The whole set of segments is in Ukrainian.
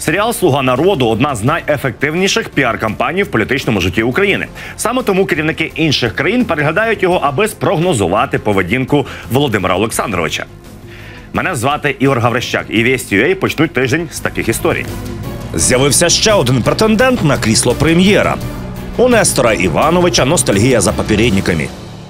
Серіал «Слуга народу» – одна з найефективніших піар-кампаній в політичному житті України. Саме тому керівники інших країн переглядають його, аби спрогнозувати поведінку Володимира Олександровича. Мене звати Ігор Гаврищак, і Вість.ua почнуть тиждень з таких історій. З'явився ще один претендент на крісло прем'єра. У Нестора Івановича ностальгія за попередниками.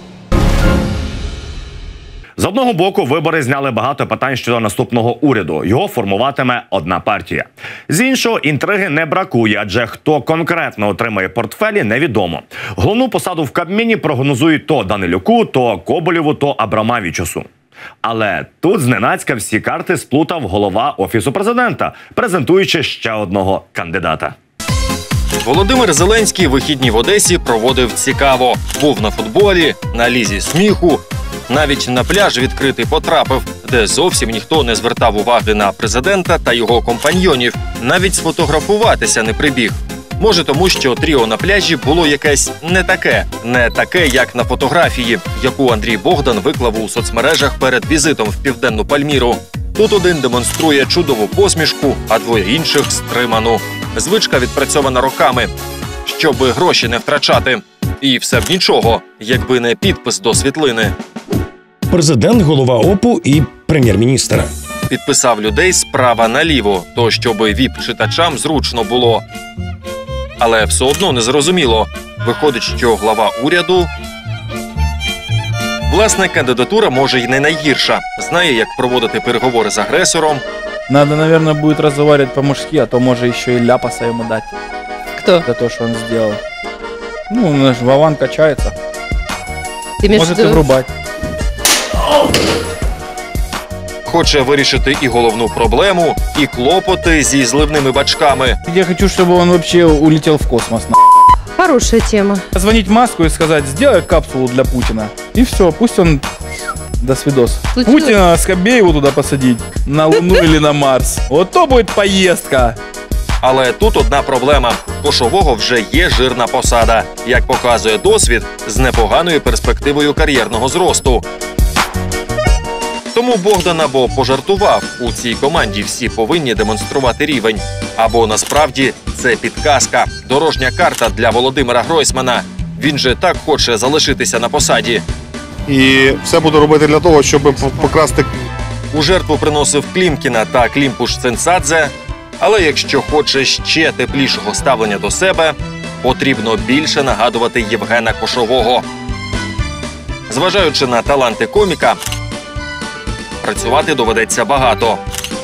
З одного боку, вибори зняли багато питань щодо наступного уряду. Його формуватиме одна партія. З іншого, інтриги не бракує, адже хто конкретно отримає портфелі, невідомо. Головну посаду в Кабміні прогнозують то Данилюку, то Коболєву, то Абрамавічусу. Але тут зненацька всі карти сплутав голова Офісу президента, презентуючи ще одного кандидата. Володимир Зеленський вихідні в Одесі проводив цікаво. Був на футболі, на лізі сміху. Навіть на пляж відкритий потрапив, де зовсім ніхто не звертав уваги на президента та його компаньйонів. Навіть сфотографуватися не прибіг. Може тому, що тріо на пляжі було якесь не таке, як на фотографії, яку Андрій Богдан виклав у соцмережах перед візитом в Південну Пальміру. Тут один демонструє чудову посмішку, а двоє інших – стриману. Звичка відпрацьована роками, щоб гроші не втрачати. І все б нічого, якби не підпис до світлини. Президент, голова ОПУ і прем'єр-міністр. Підписав людей справа наліво, то щоб віп-читачам зручно було. Але все одно не зрозуміло. Виходить, що глава уряду... Власне, кандидатура може й не найгірша. Знає, як проводити переговори з агресором. Надо, наверное, будет разговаривать по-мужски, а то может еще и ляпаса ему дать. Кто? За то, что он сделал. Ну, Вован качается. Ты имеешь в Может и виду- врубать. Хоче вирішити і головну проблему, і клопоти зі зливними бачками. Я хочу, чтобы он вообще улетел в космос. Хорошая тема. Позвонить Маску и сказать, сделай капсулу для Путина. И все, пусть он... До свидос. Случилось? Путина, Скобееву туда посадить. На Луну или на Марс. Вот то будет поездка. Але тут одна проблема. Кошового вже є жирна посада. Як показує досвід, з непоганою перспективою кар'єрного зросту. Тому Богдан або пожартував, у цій команді всі повинні демонструвати рівень. Або насправді це підказка, дорожня карта для Володимира Гройсмана. Він же так хоче залишитися на посаді. І все буду робити для того, щоб покрасти. У жертву приносив Клімкіна та Клімпуш-Цинцадзе. Але якщо хоче ще теплішого ставлення до себе, потрібно більше нагадувати Євгена Кошового. Зважаючи на таланти коміка, працювати доведеться багато.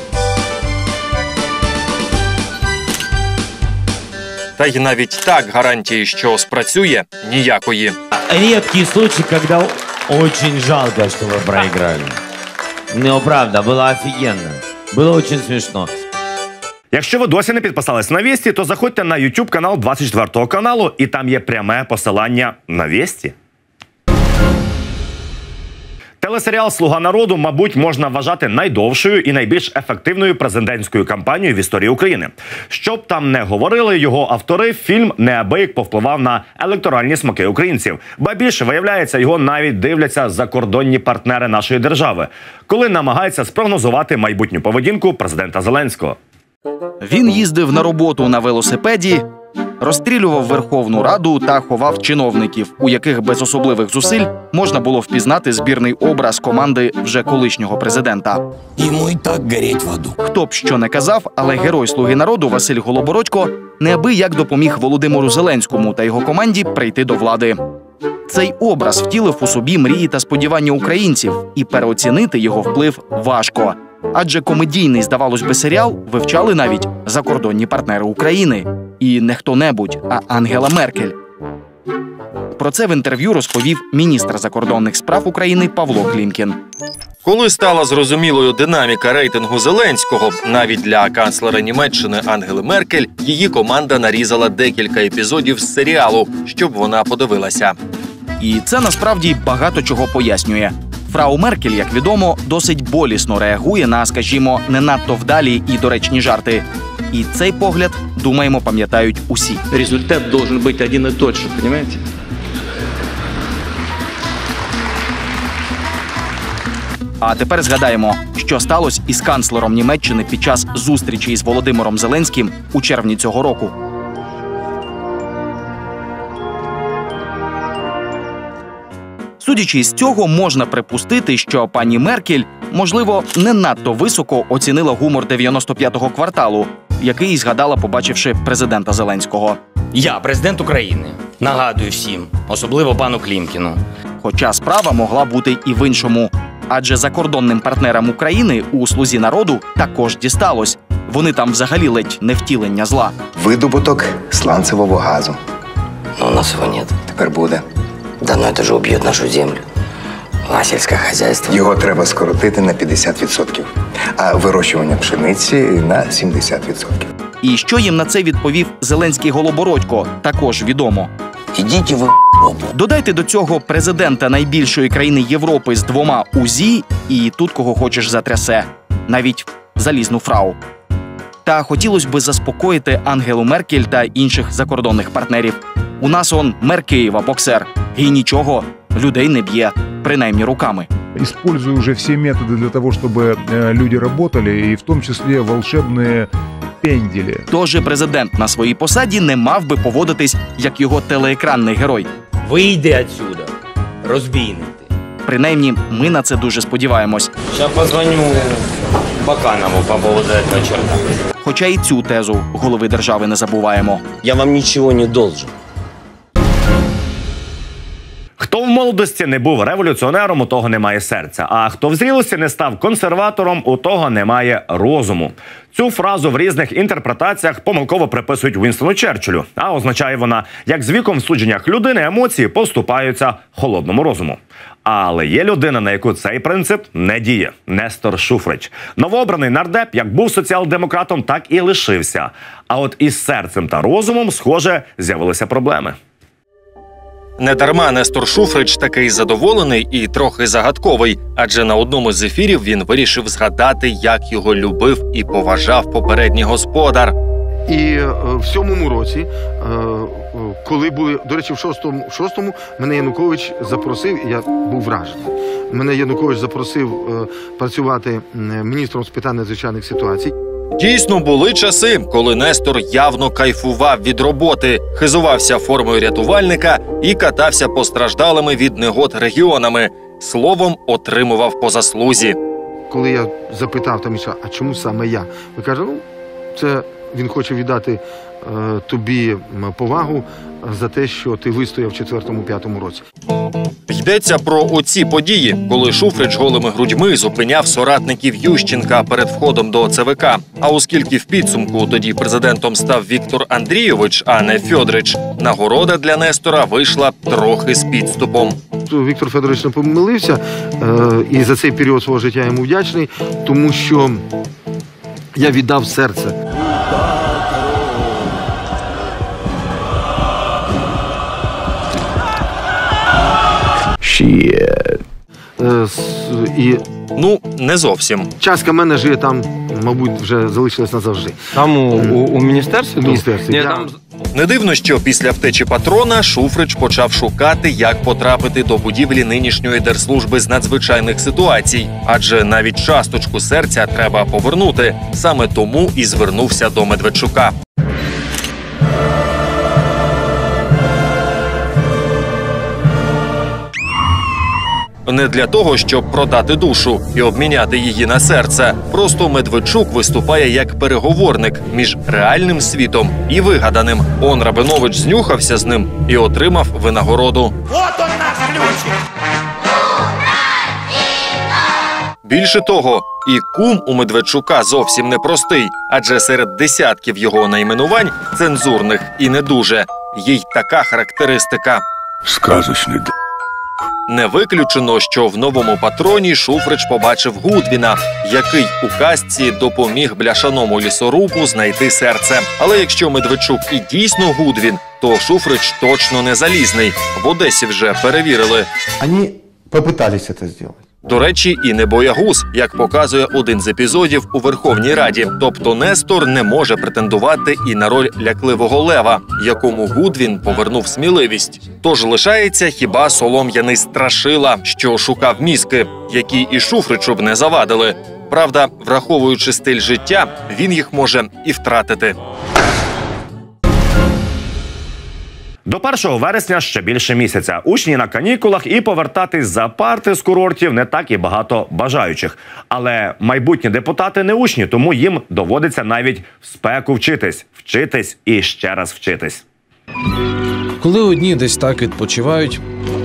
Та й навіть так гарантії, що спрацює, ніякої. Редкий случай, когда очень жалко, что вы проиграли. Ну, правда, было офигенно. Было очень смешно. Якщо ви досі не підписались на Вісті, то заходьте на YouTube канал 24 каналу, і там є пряме посилання на Вісті. Телесеріал «Слуга народу», мабуть, можна вважати найдовшою і найбільш ефективною президентською кампанією в історії України. Щоб там не говорили його автори, фільм неабияк повпливав на електоральні смаки українців. Ба більше, виявляється, його навіть дивляться закордонні партнери нашої держави, коли намагаються спрогнозувати майбутню поведінку президента Зеленського. Він їздив на роботу на велосипеді, розстрілював Верховну Раду та ховав чиновників, у яких без особливих зусиль можна було впізнати збірний образ команди вже колишнього президента. Йому і так гореть в аду. Хто б що не казав, але герой «Слуги народу» Василь Голобородько неабияк допоміг Володимиру Зеленському та його команді прийти до влади. Цей образ втілив у собі мрії та сподівання українців, і переоцінити його вплив важко. Адже комедійний, здавалось би, серіал вивчали навіть закордонні партнери України. І не хто-небудь, а Ангела Меркель. Про це в інтерв'ю розповів міністр закордонних справ України Павло Клімкін. Коли стала зрозумілою динаміка рейтингу Зеленського, навіть для канцлера Німеччини Ангели Меркель, її команда нарізала декілька епізодів з серіалу, щоб вона подивилася. І це насправді багато чого пояснює. Фрау Меркель, як відомо, досить болісно реагує на, скажімо, не надто вдалі і доречні жарти. І цей погляд, думаємо, пам'ятають усі. Результат должен бути один і тот же, розумієте? А тепер згадаємо, що сталося із канцлером Німеччини під час зустрічі із Володимиром Зеленським у червні цього року. Судячи з цього, можна припустити, що пані Меркель, можливо, не надто високо оцінила гумор 95-го кварталу, який згадала, побачивши президента Зеленського. Я президент України. Нагадую всім, особливо пану Клімкіну. Хоча справа могла бути і в іншому. Адже закордонним партнерам України у «Слузі народу» також дісталось. Вони там взагалі ледь не втілення зла. Видобуток сланцевого газу. Но у нас его нет. Тепер буде. Да, но это же убьет нашу землю. А сельское хозяйство? Його треба скоротити на 50%, а вирощування пшениці на 70%. І що їм на це відповів Зеленський Голобородько, також відомо. Ідіть ви Додайте до цього президента найбільшої країни Європи з 2 УЗІ, і тут кого хочеш затрясе. Навіть залізну фрау. Та хотілося б заспокоїти Ангелу Меркель та інших закордонних партнерів. У нас он мер Києва, боксер. І нічого, людей не б'є, принаймні руками. Использую уже все методы для того, чтобы люди работали, и в том числе волшебные пендели. Тож президент на своїй посаді не мав би поводитись, як його телеекранний герой. Вийди отсюда, розбійник ти. Принаймні, ми на це дуже сподіваємось. Сейчас позвоню Баканову по поводу этого черта. Хоча і цю тезу голови держави не забуваємо. Я вам нічого не должен. Хто в молодості не був революціонером, у того немає серця. А хто в зрілості не став консерватором, у того немає розуму. Цю фразу в різних інтерпретаціях помилково приписують Вінстону Черчиллю. А означає вона, як з віком в судженнях людини емоції поступаються холодному розуму. Але є людина, на яку цей принцип не діє – Нестор Шуфрич. Новообраний нардеп як був соціал-демократом, так і лишився. А от із серцем та розумом, схоже, з'явилися проблеми. Недарма Нестор Шуфрич такий задоволений і трохи загадковий, адже на одному з ефірів він вирішив згадати, як його любив і поважав попередній господар. І в 7-му році, коли були, до речі, в 6-му мене Янукович запросив, і я був вражений. Мене Янукович запросив працювати міністром з питань надзвичайних ситуацій. Дійсно, були часи, коли Нестор явно кайфував від роботи, хизувався формою рятувальника і катався постраждалими від негод регіонами. Словом, отримував по заслузі. Коли я запитав там, а чому саме я? Він каже, це він хоче віддати тобі повагу за те, що ти вистояв в 4-5 році. Йдеться про оці події, коли Шуфрич голими грудьми зупиняв соратників Ющенка перед входом до ЦВК. А оскільки в підсумку тоді президентом став Віктор Андрійович, а не Фьодрич, нагорода для Нестора вийшла трохи з підступом. Віктор Федорович не помилився, і за цей період свого життя йому вдячний, тому що я віддав серце. І... Ну, не зовсім. Частка мене жиє там, мабуть, вже залишилась назавжди. Там у міністерстві? У міністерстві. Ні, там... Не дивно, що після втечі патрона Шуфрич почав шукати, як потрапити до будівлі нинішньої Держслужби з надзвичайних ситуацій. Адже навіть часточку серця треба повернути. Саме тому і звернувся до Медведчука. Не для того, щоб продати душу і обміняти її на серце. Просто Медведчук виступає як переговорник між реальним світом і вигаданим. Он Рабинович знюхався з ним і отримав винагороду. От он наш ключик! Більше того, і кум у Медведчука зовсім непростий, адже серед десятків його найменувань цензурних і не дуже. Є й така характеристика. Сказочний д***. Не виключено, що в новому патроні Шуфрич побачив Гудвіна, який у казці допоміг бляшаному лісорубу знайти серце. Але якщо Медведчук і дійсно Гудвін, то Шуфрич точно не залізний. В Одесі вже перевірили. Вони попытались це зробити. До речі, і не боягуз, як показує один з епізодів у Верховній Раді. Тобто Нестор не може претендувати і на роль лякливого лева, якому Гудвін повернув сміливість. Тож лишається хіба солом'яний страшила, що шукав мізки, які і Шуфричу б не завадили. Правда, враховуючи стиль життя, він їх може і втратити. До 1 вересня ще більше місяця. Учні на канікулах і повертатись за парти з курортів не так і багато бажаючих. Але майбутні депутати не учні, тому їм доводиться навіть в спеку вчитись. Вчитись і ще раз вчитись. Коли одні десь так відпочивають,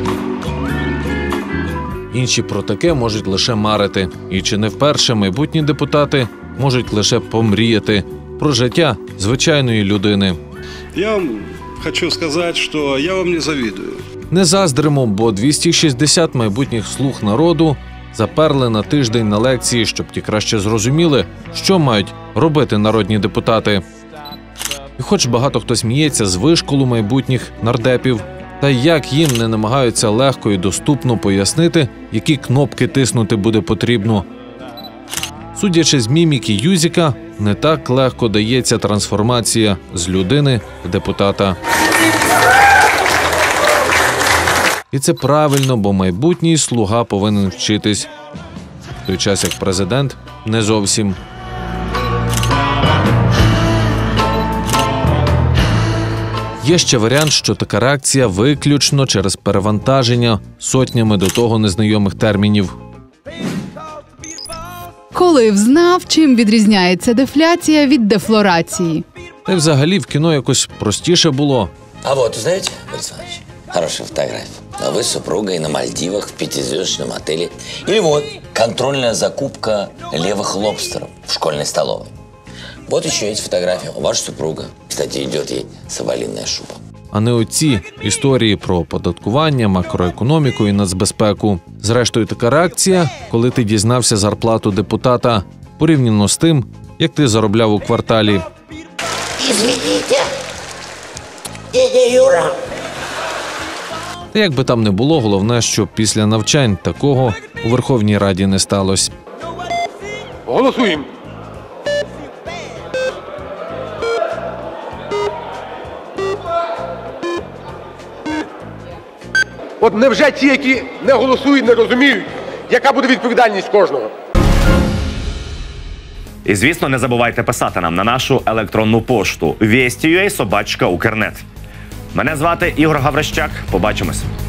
інші про таке можуть лише марити. І чи не вперше майбутні депутати можуть лише помріяти про життя звичайної людини. Я вам хочу сказати, що я вам не завідую. Не заздримо, бо 260 майбутніх слуг народу заперли на тиждень на лекції, щоб ті краще зрозуміли, що мають робити народні депутати. І хоч багато хто сміється з вишколу майбутніх нардепів, та як їм не намагаються легко і доступно пояснити, які кнопки тиснути буде потрібно. Судячи з міміки Юзіка, не так легко дається трансформація з людини в депутата. І це правильно, бо майбутній слуга повинен вчитись. В той час як президент – не зовсім. Є ще варіант, що така реакція виключно через перевантаження сотнями до того незнайомих термінів. Коли б знав, чим відрізняється дефляція від дефлорації. Та й взагалі в кіно якось простіше було. А вот, знаете, Борис Иванович, хорошая фотография. А вы с супругой на Мальдивах в 5-звездочном отеле. Или вот, контрольная закупка левых лобстеров в школьной столовой. Вот еще есть фотография. Ваша супруга. Кстати, идет ей соболиная шуба. А не оці історії про оподаткування, макроекономіку і нацбезпеку. Зрештою, така реакція, коли ти дізнався зарплату депутата, порівняно з тим, як ти заробляв у кварталі. Извините, дядя Юра. Та як би там не було, головне, що після навчань такого у Верховній Раді не сталося. Голосуємо. От невже ті, які не голосують, не розуміють, яка буде відповідальність кожного? І, звісно, не забувайте писати нам на нашу електронну пошту Вєсті.ua@Укрнет. Мене звати Ігор Гаврищак. Побачимось.